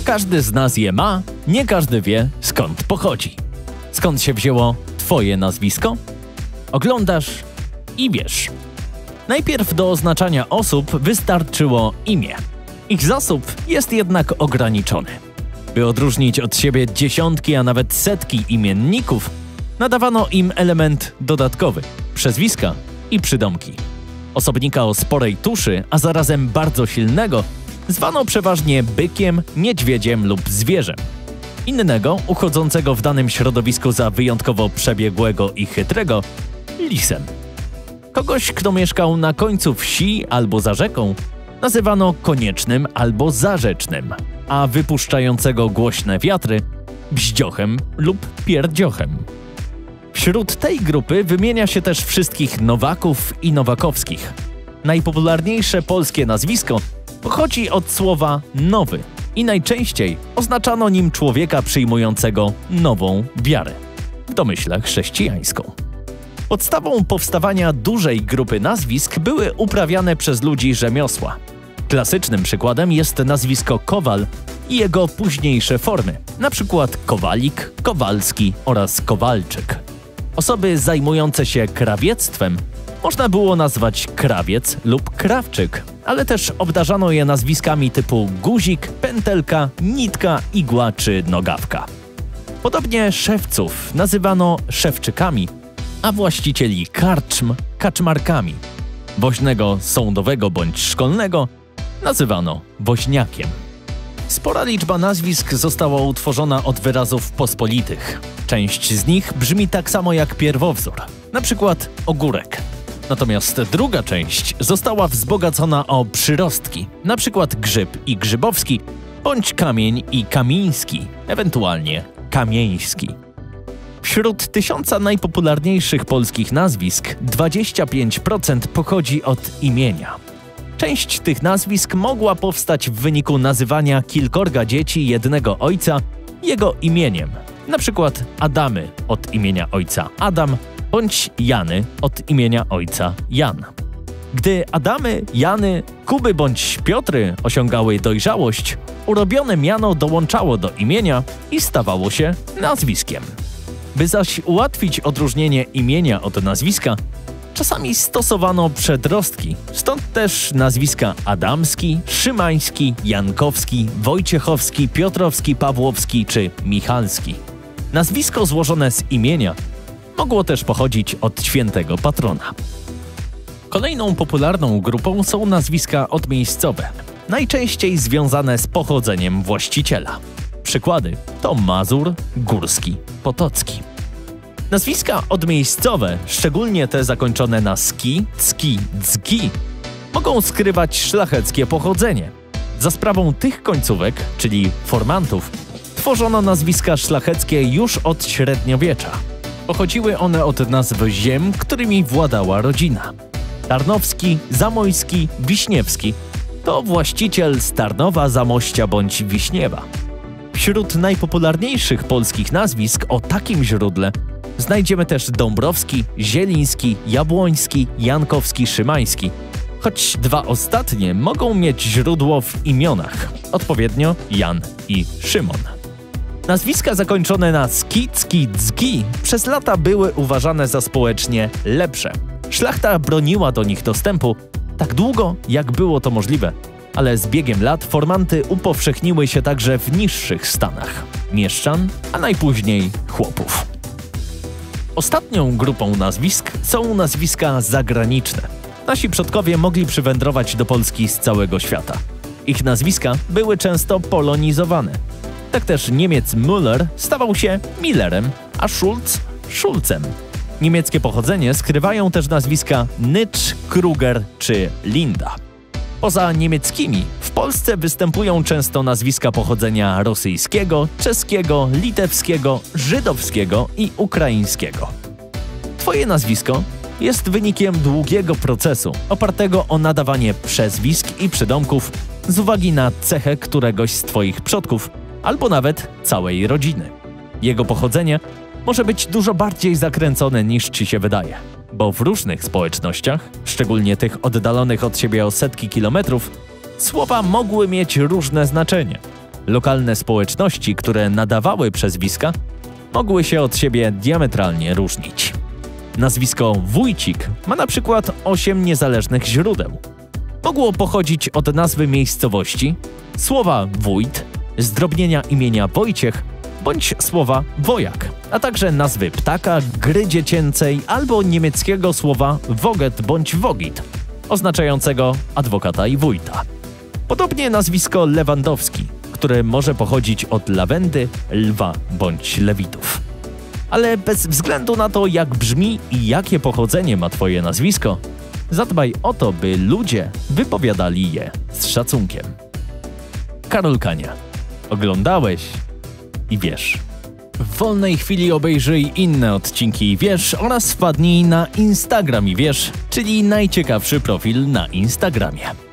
Każdy z nas je ma, nie każdy wie, skąd pochodzi. Skąd się wzięło twoje nazwisko? Oglądasz i wiesz. Najpierw do oznaczania osób wystarczyło imię. Ich zasób jest jednak ograniczony. By odróżnić od siebie dziesiątki, a nawet setki imienników, nadawano im element dodatkowy – przezwiska i przydomki. Osobnika o sporej tuszy, a zarazem bardzo silnego, zwano przeważnie bykiem, niedźwiedziem lub zwierzem. Innego, uchodzącego w danym środowisku za wyjątkowo przebiegłego i chytrego – lisem. Kogoś, kto mieszkał na końcu wsi albo za rzeką, nazywano koniecznym albo zarzecznym, a wypuszczającego głośne wiatry – bździochem lub pierdziochem. Wśród tej grupy wymienia się też wszystkich Nowaków i Nowakowskich. Najpopularniejsze polskie nazwisko pochodzi od słowa nowy i najczęściej oznaczano nim człowieka przyjmującego nową wiarę, w domyśle chrześcijańską. Podstawą powstawania dużej grupy nazwisk były uprawiane przez ludzi rzemiosła. Klasycznym przykładem jest nazwisko Kowal i jego późniejsze formy, np. Kowalik, Kowalski oraz Kowalczyk. Osoby zajmujące się krawiectwem można było nazwać krawiec lub krawczyk, ale też obdarzano je nazwiskami typu guzik, pętelka, nitka, igła czy nogawka. Podobnie szewców nazywano szewczykami, a właścicieli karczm kaczmarkami. Woźnego sądowego bądź szkolnego nazywano woźniakiem. Spora liczba nazwisk została utworzona od wyrazów pospolitych. Część z nich brzmi tak samo jak pierwowzór, np. ogórek. Natomiast druga część została wzbogacona o przyrostki, np. grzyb i grzybowski, bądź kamień i kamiński, ewentualnie kamieński. Wśród 1000 najpopularniejszych polskich nazwisk 25% pochodzi od imienia. Część tych nazwisk mogła powstać w wyniku nazywania kilkorga dzieci jednego ojca jego imieniem, np. Adamy od imienia ojca Adam, bądź Jany od imienia ojca Jan. Gdy Adamy, Jany, Kuby bądź Piotry osiągały dojrzałość, urobione miano dołączało do imienia i stawało się nazwiskiem. By zaś ułatwić odróżnienie imienia od nazwiska, czasami stosowano przedrostki, stąd też nazwiska Adamski, Szymański, Jankowski, Wojciechowski, Piotrowski, Pawłowski czy Michalski. Nazwisko złożone z imienia mogło też pochodzić od świętego patrona. Kolejną popularną grupą są nazwiska odmiejscowe, najczęściej związane z pochodzeniem właściciela. Przykłady to Mazur, Górski, Potocki. Nazwiska odmiejscowe, szczególnie te zakończone na ski, cki, dzgi, mogą skrywać szlacheckie pochodzenie. Za sprawą tych końcówek, czyli formantów, tworzono nazwiska szlacheckie już od średniowiecza. Pochodziły one od nazw ziem, którymi władała rodzina. Tarnowski, Zamojski, Wiśniewski to właściciel z Tarnowa, Zamościa bądź Wiśniewa. Wśród najpopularniejszych polskich nazwisk o takim źródle znajdziemy też Dąbrowski, Zieliński, Jabłoński, Jankowski, Szymański, choć dwa ostatnie mogą mieć źródło w imionach, odpowiednio Jan i Szymon. Nazwiska zakończone na ski, cki, dzgi przez lata były uważane za społecznie lepsze. Szlachta broniła do nich dostępu tak długo, jak było to możliwe, ale z biegiem lat formanty upowszechniły się także w niższych stanach – mieszczan, a najpóźniej chłopów. Ostatnią grupą nazwisk są nazwiska zagraniczne. Nasi przodkowie mogli przywędrować do Polski z całego świata. Ich nazwiska były często polonizowane. Tak też Niemiec Müller stawał się Millerem, a Schulz – Schulzem. Niemieckie pochodzenie skrywają też nazwiska Nitsch, Kruger czy Linda. Poza niemieckimi w Polsce występują często nazwiska pochodzenia rosyjskiego, czeskiego, litewskiego, żydowskiego i ukraińskiego. Twoje nazwisko jest wynikiem długiego procesu opartego o nadawanie przezwisk i przydomków z uwagi na cechę któregoś z Twoich przodków albo nawet całej rodziny. Jego pochodzenie może być dużo bardziej zakręcone niż Ci się wydaje, bo w różnych społecznościach, szczególnie tych oddalonych od siebie o setki kilometrów, słowa mogły mieć różne znaczenie. Lokalne społeczności, które nadawały przezwiska, mogły się od siebie diametralnie różnić. Nazwisko Wójcik ma na przykład 8 niezależnych źródeł. Mogło pochodzić od nazwy miejscowości, słowa wójt, zdrobnienia imienia Wojciech bądź słowa wojak, a także nazwy ptaka, gry dziecięcej albo niemieckiego słowa woget bądź wogit, oznaczającego adwokata i wójta. Podobnie nazwisko Lewandowski, które może pochodzić od lawendy, lwa bądź lewitów. Ale bez względu na to, jak brzmi i jakie pochodzenie ma twoje nazwisko, zadbaj o to, by ludzie wypowiadali je z szacunkiem. Karol Kania. Oglądałeś i wiesz. W wolnej chwili obejrzyj inne odcinki i wiesz oraz wpadnij na Instagram i wiesz, czyli najciekawszy profil na Instagramie.